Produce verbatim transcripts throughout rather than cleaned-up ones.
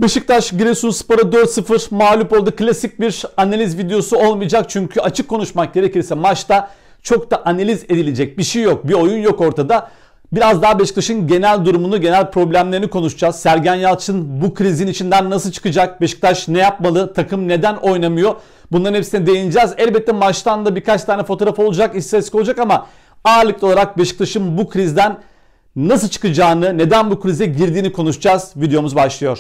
Beşiktaş Giresunspor'a dört sıfır mağlup oldu. Klasik bir analiz videosu olmayacak çünkü açık konuşmak gerekirse maçta çok da analiz edilecek bir şey yok. Bir oyun yok ortada. Biraz daha Beşiktaş'ın genel durumunu, genel problemlerini konuşacağız. Sergen Yalçın bu krizin içinden nasıl çıkacak? Beşiktaş ne yapmalı? Takım neden oynamıyor? Bunların hepsine değineceğiz. Elbette maçtan da birkaç tane fotoğraf olacak, istatistik olacak ama ağırlıklı olarak Beşiktaş'ın bu krizden nasıl çıkacağını, neden bu krize girdiğini konuşacağız. Videomuz başlıyor.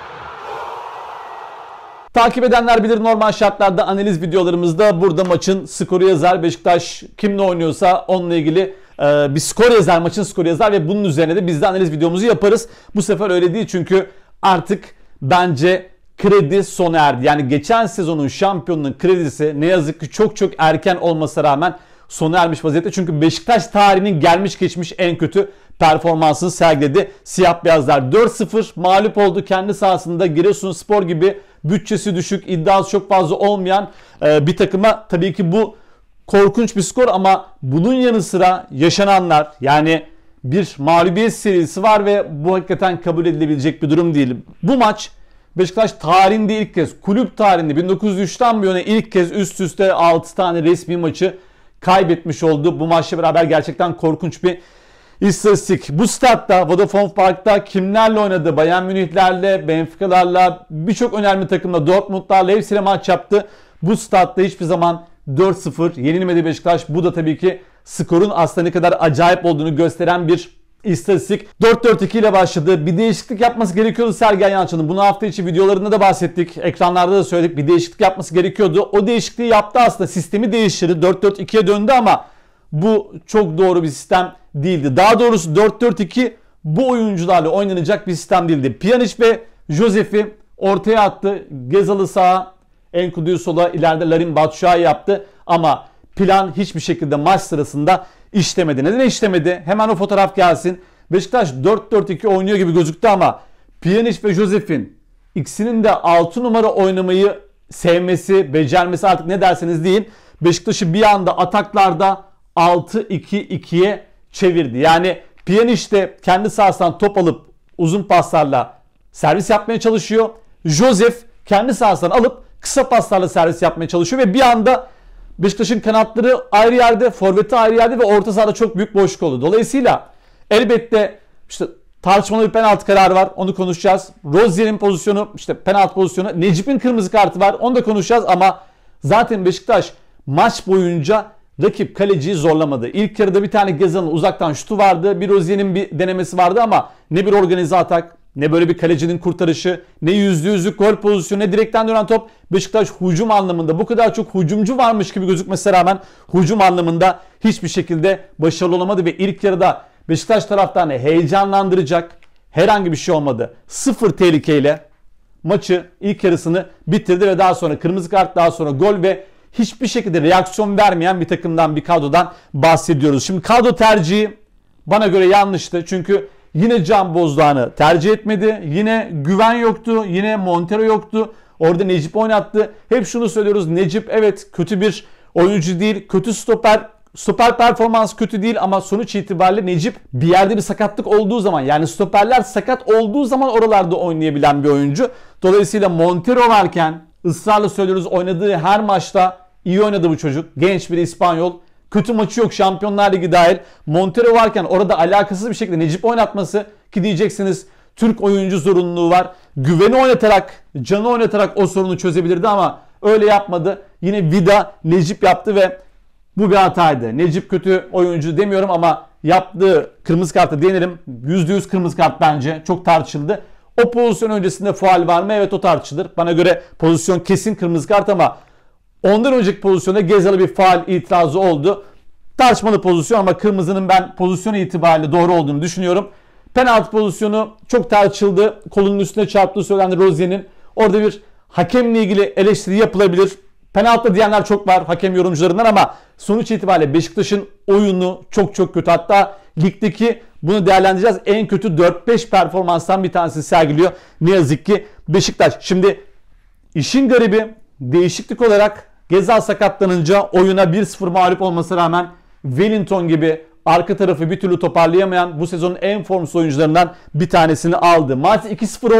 Takip edenler bilir, normal şartlarda analiz videolarımızda burada maçın skoru yazar. Beşiktaş kimle oynuyorsa onunla ilgili e, bir skor yazar, maçın skoru yazar ve bunun üzerine de biz de analiz videomuzu yaparız. Bu sefer öyle değil çünkü artık bence kredi sona erdi. Yani geçen sezonun şampiyonunun kredisi ne yazık ki çok çok erken olmasına rağmen sona ermiş vaziyette. Çünkü Beşiktaş tarihinin gelmiş geçmiş en kötü performansını sergiledi. Siyah beyazlar dört sıfır mağlup oldu kendi sahasında. Giresunspor gibi bütçesi düşük, iddiası çok fazla olmayan bir takıma tabii ki bu korkunç bir skor ama bunun yanı sıra yaşananlar, yani bir mağlubiyet serisi var ve bu hakikaten kabul edilebilecek bir durum değil. Bu maç Beşiktaş tarihinde ilk kez, kulüp tarihinde bin dokuz yüz üçten bu yana ilk kez üst üste altı tane resmi maçı kaybetmiş oldu. Bu maçla beraber gerçekten korkunç bir İstatistik. Bu statta, Vodafone Park'ta kimlerle oynadı? Bayern Münihlerle, Benfica'larla, birçok önemli takımla, Dortmund'larla hepsiyle maç yaptı. Bu statta hiçbir zaman dört sıfır yenilmedi Beşiktaş. Bu da tabii ki skorun aslında ne kadar acayip olduğunu gösteren bir istatistik. dört dört iki ile başladı. Bir değişiklik yapması gerekiyordu Sergen Yalçın'ın. Bunu hafta içi videolarında da bahsettik. Ekranlarda da söyledik. Bir değişiklik yapması gerekiyordu. O değişikliği yaptı aslında. Sistemi değiştirdi. dört dört ikiye döndü ama bu çok doğru bir sistem değildi. Daha doğrusu dört dört iki bu oyuncularla oynanacak bir sistem değildi. Pjanic ve Josef'i ortaya attı. Gezal'ı sağa, Enkudu'yu sola, ileride Larin Batshuayi yaptı. Ama plan hiçbir şekilde maç sırasında işlemedi. Neden işlemedi? Hemen o fotoğraf gelsin. Beşiktaş dört dört iki oynuyor gibi gözüktü ama Pjanic ve Josef'in ikisinin de altı numara oynamayı sevmesi, becermesi, artık ne derseniz deyin, Beşiktaş'ı bir anda ataklarda altı iki ikiye çevirdi. Yani Pjanic de kendi sahasından top alıp uzun paslarla servis yapmaya çalışıyor. Josef kendi sahasından alıp kısa paslarla servis yapmaya çalışıyor ve bir anda Beşiktaş'ın kanatları ayrı yerde, forveti ayrı yerde ve orta sahada çok büyük boşluk oldu. Dolayısıyla elbette işte tartışmalı bir penaltı kararı var. Onu konuşacağız. Rozier'in pozisyonu, işte penaltı pozisyonu, Necip'in kırmızı kartı var. Onu da konuşacağız ama zaten Beşiktaş maç boyunca rakip kaleciyi zorlamadı. İlk yarıda bir tane Gezal'ın uzaktan şutu vardı. Bir Rozier'in bir denemesi vardı ama ne bir organize atak, ne böyle bir kalecinin kurtarışı, ne yüzde yüzlük gol pozisyonu, ne direkten dönen top. Beşiktaş hücum anlamında bu kadar çok hücumcu varmış gibi gözükmesine rağmen hücum anlamında hiçbir şekilde başarılı olamadı ve ilk yarıda Beşiktaş taraftarını heyecanlandıracak herhangi bir şey olmadı. Sıfır tehlikeyle maçı ilk yarısını bitirdi ve daha sonra kırmızı kart, daha sonra gol ve hiçbir şekilde reaksiyon vermeyen bir takımdan, bir kadrodan bahsediyoruz. Şimdi kadro tercihi bana göre yanlıştı. Çünkü yine Can Bozdoğan'ı tercih etmedi. Yine Güven yoktu. Yine Montero yoktu. Orada Necip oynattı. Hep şunu söylüyoruz. Necip evet kötü bir oyuncu değil. Kötü stoper. Stoper performans kötü değil ama sonuç itibariyle Necip bir yerde bir sakatlık olduğu zaman, yani stoperler sakat olduğu zaman oralarda oynayabilen bir oyuncu. Dolayısıyla Montero varken ısrarla söylüyoruz, oynadığı her maçta iyi oynadı bu çocuk. Genç bir İspanyol. Kötü maçı yok, Şampiyonlar Ligi dahil. Montero varken orada alakasız bir şekilde Necip oynatması, ki diyeceksiniz Türk oyuncu zorunluluğu var. Güveni oynatarak, Can'ı oynatarak o sorunu çözebilirdi ama öyle yapmadı. Yine Vida Necip yaptı ve bu bir hataydı. Necip kötü oyuncu demiyorum ama yaptığı kırmızı kartı denerim. yüzde yüz kırmızı kart bence. Çok tartışıldı. O pozisyon öncesinde faul var mı? Evet, o tartışılır. Bana göre pozisyon kesin kırmızı kart ama ondan önceki pozisyonda Gezal'a bir faul itirazı oldu. Tartışmalı pozisyon ama kırmızının ben pozisyonu itibariyle doğru olduğunu düşünüyorum. Penaltı pozisyonu çok tartışıldı. Kolunun üstüne çarptığı söylendi Rozier'in. Orada bir hakemle ilgili eleştiri yapılabilir. Penaltı diyenler çok var hakem yorumcularından ama sonuç itibariyle Beşiktaş'ın oyunu çok çok kötü. Hatta ligdeki, bunu değerlendireceğiz, en kötü dört beş performanstan bir tanesi sergiliyor ne yazık ki Beşiktaş. Şimdi işin garibi, değişiklik olarak Gezal sakatlanınca oyuna bir sıfır mağlup olmasına rağmen Wellington gibi arka tarafı bir türlü toparlayamayan bu sezonun en formsuz oyuncularından bir tanesini aldı. Maç iki sıfır oldu.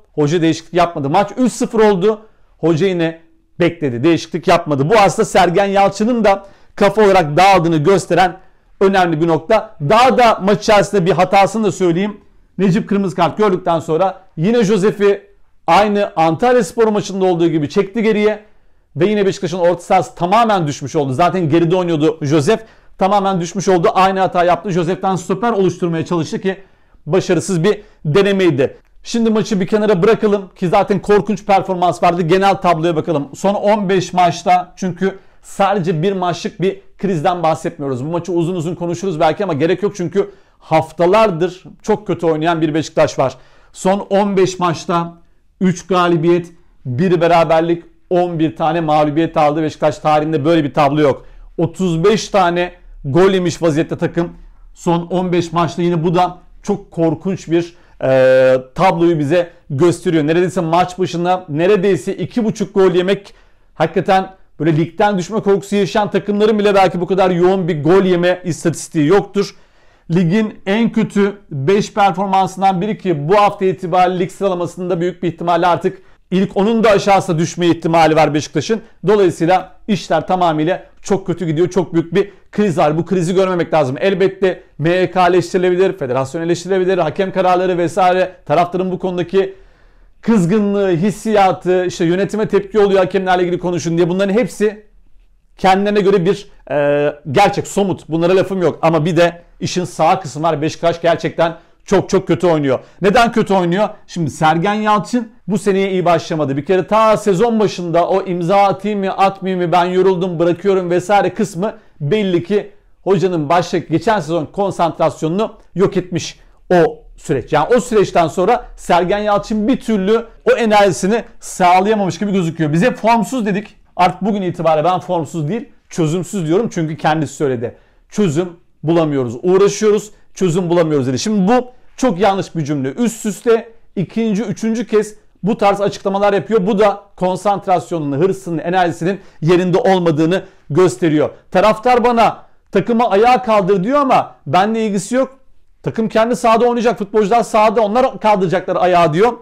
Hoca değişiklik yapmadı. Maç üç sıfır oldu. Hoca yine bekledi. Değişiklik yapmadı. Bu aslında Sergen Yalçın'ın da kafa olarak dağıldığını gösteren önemli bir nokta. Daha da maç içerisinde bir hatasını da söyleyeyim. Necip kırmızı kart gördükten sonra yine Josef'i aynı Antalyaspor maçında olduğu gibi çekti geriye. Ve yine Beşiktaş'ın orta sahası tamamen düşmüş oldu. Zaten geride oynuyordu Josef. Tamamen düşmüş oldu. Aynı hata yaptı. Josef'ten stoper oluşturmaya çalıştı ki başarısız bir denemeydi. Şimdi maçı bir kenara bırakalım ki zaten korkunç performans vardı. Genel tabloya bakalım. Son on beş maçta, çünkü sadece bir maçlık bir krizden bahsetmiyoruz. Bu maçı uzun uzun konuşuruz belki ama gerek yok çünkü haftalardır çok kötü oynayan bir Beşiktaş var. Son on beş maçta üç galibiyet, bir beraberlik, on bir tane mağlubiyet aldı. Beşiktaş tarihinde böyle bir tablo yok. otuz beş tane gol yemiş vaziyette takım. Son on beş maçta yine bu da çok korkunç bir e, tabloyu bize gösteriyor. Neredeyse maç başına neredeyse iki buçuk gol yemek, hakikaten böyle ligden düşme korkusu yaşayan takımların bile belki bu kadar yoğun bir gol yeme istatistiği yoktur. Ligin en kötü beş performansından biri ki bu hafta itibariyle lig sıralamasında büyük bir ihtimalle artık ilk onun da aşağısına düşme ihtimali var Beşiktaş'ın. Dolayısıyla işler tamamıyla çok kötü gidiyor. Çok büyük bir kriz var. Bu krizi görmemek lazım. Elbette M H K eleştirilebilir, federasyon eleştirilebilir, hakem kararları vesaire, taraftarın bu konudaki kızgınlığı, hissiyatı, işte yönetime tepki oluyor hakemlerle ilgili konuşun diye, bunların hepsi kendilerine göre bir e, gerçek, somut. Bunlara lafım yok. Ama bir de işin sağ kısmı var. Beşiktaş gerçekten çok çok kötü oynuyor. Neden kötü oynuyor? Şimdi Sergen Yalçın bu seneye iyi başlamadı. Bir kere ta sezon başında o imza atayım mı atmayayım mı, ben yoruldum bırakıyorum vesaire kısmı belli ki hocanın başlık geçen sezon konsantrasyonunu yok etmiş o süreç. Yani o süreçten sonra Sergen Yalçın bir türlü o enerjisini sağlayamamış gibi gözüküyor. Bize formsuz dedik. Artık bugün itibariyle ben formsuz değil, çözümsüz diyorum çünkü kendisi söyledi. Çözüm bulamıyoruz. Uğraşıyoruz, çözüm bulamıyoruz dedi. Şimdi bu çok yanlış bir cümle. Üst üste ikinci, üçüncü kez bu tarz açıklamalar yapıyor. Bu da konsantrasyonunu, hırsının, enerjisinin yerinde olmadığını gösteriyor. Taraftar bana takımı ayağa kaldır diyor ama benimle ilgisi yok. Takım kendi sahada oynayacak. Futbolcular sahada, onlar kaldıracaklar ayağı diyor.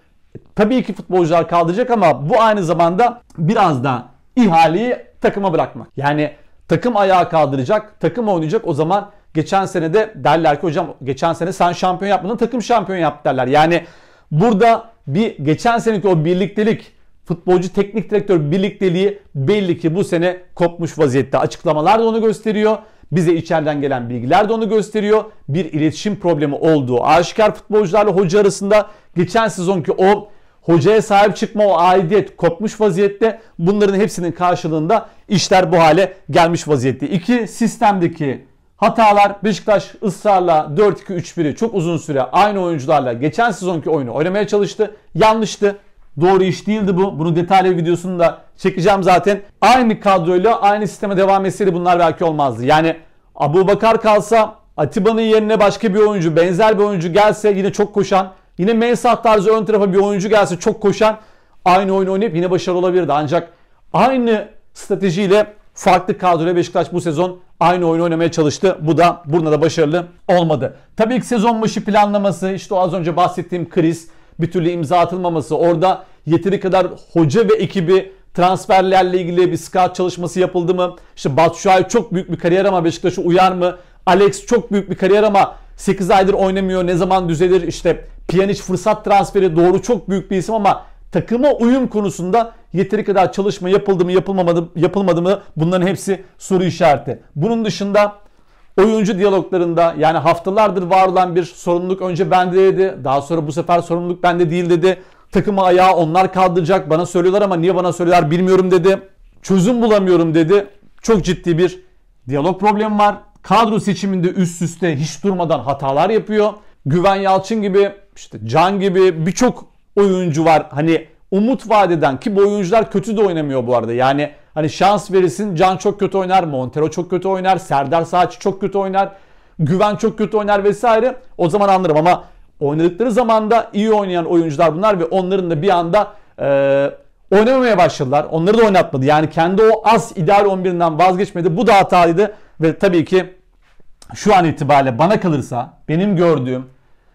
Tabii ki futbolcular kaldıracak ama bu aynı zamanda biraz da ihaleyi takıma bırakmak. Yani takım ayağa kaldıracak, takım oynayacak. O zaman geçen sene de derler ki hocam geçen sene sen şampiyon yapmadın, takım şampiyon yaptı derler. Yani burada bir geçen seneki o birliktelik, futbolcu teknik direktör birlikteliği belli ki bu sene kopmuş vaziyette. Açıklamalar da onu gösteriyor. Bize içeriden gelen bilgiler de onu gösteriyor. Bir iletişim problemi olduğu aşikar, futbolcularla hoca arasında geçen sezonki o hocaya sahip çıkma, o aidiyet kopmuş vaziyette. Bunların hepsinin karşılığında işler bu hale gelmiş vaziyette. İki, sistemdeki hatalar. Beşiktaş ısrarla dört iki üç biri çok uzun süre aynı oyuncularla geçen sezonki oyunu oynamaya çalıştı. Yanlıştı. Doğru iş değildi bu. Bunu detaylı videosunu da çekeceğim zaten. Aynı kadroyla aynı sisteme devam etseydi bunlar belki olmazdı. Yani Abubakar kalsa, Atiba'nın yerine başka bir oyuncu, benzer bir oyuncu gelse, yine çok koşan, yine Mensah tarzı ön tarafa bir oyuncu gelse çok koşan, aynı oyunu oynayıp yine başarılı olabilirdi. Ancak aynı stratejiyle farklı kadroyla Beşiktaş bu sezon aynı oyunu oynamaya çalıştı. Bu da burada da başarılı olmadı. Tabii ki sezon başı planlaması, işte o az önce bahsettiğim kriz, bir türlü imza atılmaması, orada yeteri kadar hoca ve ekibi transferlerle ilgili bir scout çalışması yapıldı mı? İşte Batshuayi çok büyük bir kariyer ama Beşiktaş'a uyar mı? Alex çok büyük bir kariyer ama sekiz aydır oynamıyor, ne zaman düzelir? İşte Pjanic fırsat transferi, doğru çok büyük bir isim ama takıma uyum konusunda yeteri kadar çalışma yapıldı mı, yapılmadı, yapılmadı mı? Bunların hepsi soru işareti. Bunun dışında oyuncu diyaloglarında, yani haftalardır var olan bir sorumluluk önce bende dedi. Daha sonra bu sefer sorumluluk bende değil dedi. Takımı ayağa onlar kaldıracak. Bana söylüyorlar ama niye bana söylüyorlar bilmiyorum dedi. Çözüm bulamıyorum dedi. Çok ciddi bir diyalog problemi var. Kadro seçiminde üst üste hiç durmadan hatalar yapıyor. Güven Yalçın gibi, işte Can gibi birçok oyuncu var. Hani umut vaat eden, ki bu oyuncular kötü de oynamıyor bu arada. Yani hani şans verirsin, Can çok kötü oynar, Montero çok kötü oynar, Serdar Saatçi çok kötü oynar, Güven çok kötü oynar vesaire. O zaman anlarım ama oynadıkları zamanda iyi oynayan oyuncular bunlar ve onların da bir anda e, oynamamaya başladılar. Onları da oynatmadı. Yani kendi o az ideal on birinden vazgeçmedi. Bu da hatalıydı ve tabii ki şu an itibariyle bana kalırsa benim gördüğüm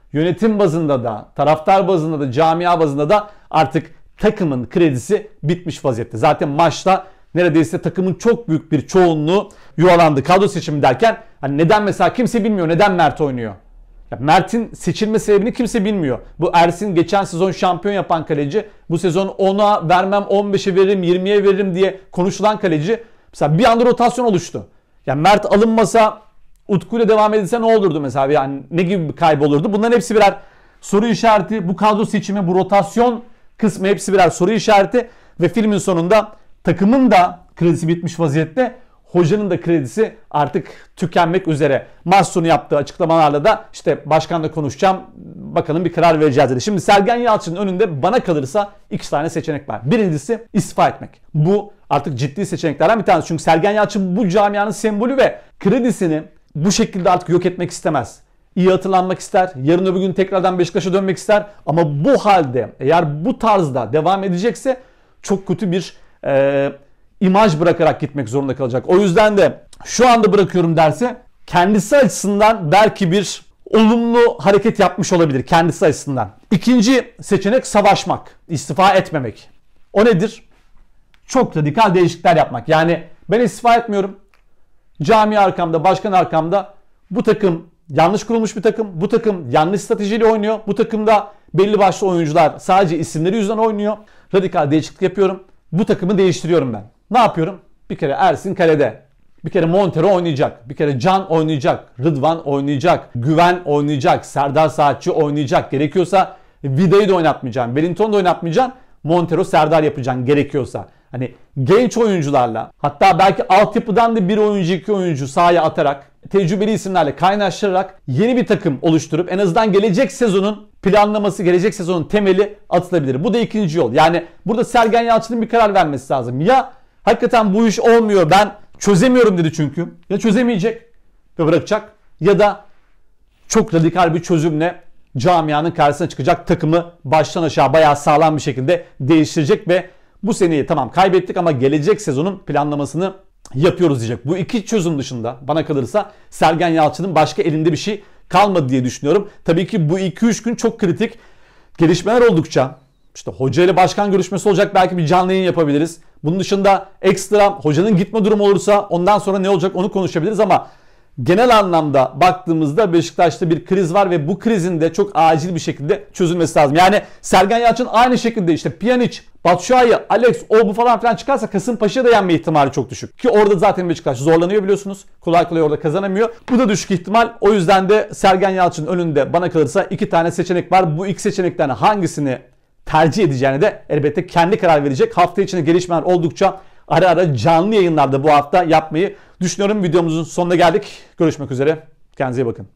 yönetim bazında da, taraftar bazında da, camia bazında da artık takımın kredisi bitmiş vaziyette. Zaten maçta neredeyse takımın çok büyük bir çoğunluğu yuvalandı. Kadro seçimi derken hani neden mesela kimse bilmiyor neden Mert oynuyor. Ya Mert'in seçilme sebebini kimse bilmiyor. Bu Ersin geçen sezon şampiyon yapan kaleci. Bu sezon ona vermem, on beşe veririm, yirmiye veririm diye konuşulan kaleci. Mesela bir anda rotasyon oluştu. Yani Mert alınmasa, Utku ile devam edilse ne olurdu mesela? Yani ne gibi bir kaybı olurdu? Bunların hepsi birer soru işareti. Bu kadro seçimi, bu rotasyon kısmı hepsi birer soru işareti. Ve filmin sonunda takımın da kredisi bitmiş vaziyette. Hocanın da kredisi artık tükenmek üzere. Maç sonu yaptığı açıklamalarla da işte başkanla konuşacağım, bakalım bir karar vereceğiz dedi. Şimdi Sergen Yalçın'ın önünde bana kalırsa iki tane seçenek var. Birincisi istifa etmek. Bu artık ciddi seçeneklerden bir tanesi. Çünkü Sergen Yalçın bu camianın sembolü ve kredisini bu şekilde artık yok etmek istemez. İyi hatırlanmak ister. Yarın öbür gün tekrardan Beşiktaş'a dönmek ister. Ama bu halde eğer bu tarzda devam edecekse çok kötü bir e, imaj bırakarak gitmek zorunda kalacak. O yüzden de şu anda bırakıyorum derse kendisi açısından belki bir olumlu hareket yapmış olabilir kendisi açısından. İkinci seçenek savaşmak, istifa etmemek. O nedir? Çok radikal değişiklikler yapmak. Yani ben istifa etmiyorum. Cami arkamda, başkan arkamda. Bu takım yanlış kurulmuş bir takım. Bu takım yanlış stratejiyle oynuyor. Bu takımda belli başlı oyuncular sadece isimleri yüzünden oynuyor. Radikal değişiklik yapıyorum. Bu takımı değiştiriyorum ben. Ne yapıyorum? Bir kere Ersin kalede. Bir kere Montero oynayacak. Bir kere Can oynayacak. Rıdvan oynayacak. Güven oynayacak. Serdar Saatçi oynayacak. Gerekiyorsa Vida'yı da oynatmayacağım. Wellington'u da oynatmayacağım. Montero, Serdar yapacaksın gerekiyorsa. Hani genç oyuncularla, hatta belki altyapıdan da bir oyuncu iki oyuncu sahaya atarak, tecrübeli isimlerle kaynaştırarak yeni bir takım oluşturup en azından gelecek sezonun planlaması, gelecek sezonun temeli atılabilir. Bu da ikinci yol. Yani burada Sergen Yalçın'ın bir karar vermesi lazım. Ya hakikaten bu iş olmuyor, ben çözemiyorum dedi çünkü. Ya çözemeyecek ve bırakacak ya da çok radikal bir çözümle camianın karşısına çıkacak, takımı baştan aşağı bayağı sağlam bir şekilde değiştirecek ve bu seneyi tamam kaybettik ama gelecek sezonun planlamasını yapıyoruz diyecek. Bu iki çözüm dışında bana kalırsa Sergen Yalçın'ın başka elinde bir şey kalmadı diye düşünüyorum. Tabii ki bu iki üç gün çok kritik. Gelişmeler oldukça işte hoca ile başkan görüşmesi olacak, belki bir canlı yayın yapabiliriz. Bunun dışında ekstra hocanın gitme durumu olursa ondan sonra ne olacak onu konuşabiliriz ama genel anlamda baktığımızda Beşiktaş'ta bir kriz var ve bu krizin de çok acil bir şekilde çözülmesi lazım. Yani Sergen Yalçın aynı şekilde işte Pjanic, Batshuayi, Alex, o bu falan filan çıkarsa Kasımpaşa'ya da yenme ihtimali çok düşük. Ki orada zaten Beşiktaş zorlanıyor biliyorsunuz. Kolay kolay orada kazanamıyor. Bu da düşük ihtimal. O yüzden de Sergen Yalçın'ın önünde bana kalırsa iki tane seçenek var. Bu iki seçenekten hangisini tercih edeceğini de elbette kendi karar verecek. Hafta içinde gelişmeler oldukça ara ara canlı yayınlarda bu hafta yapmayı düşünüyorum. Videomuzun sonuna geldik. Görüşmek üzere. Kendinize iyi bakın.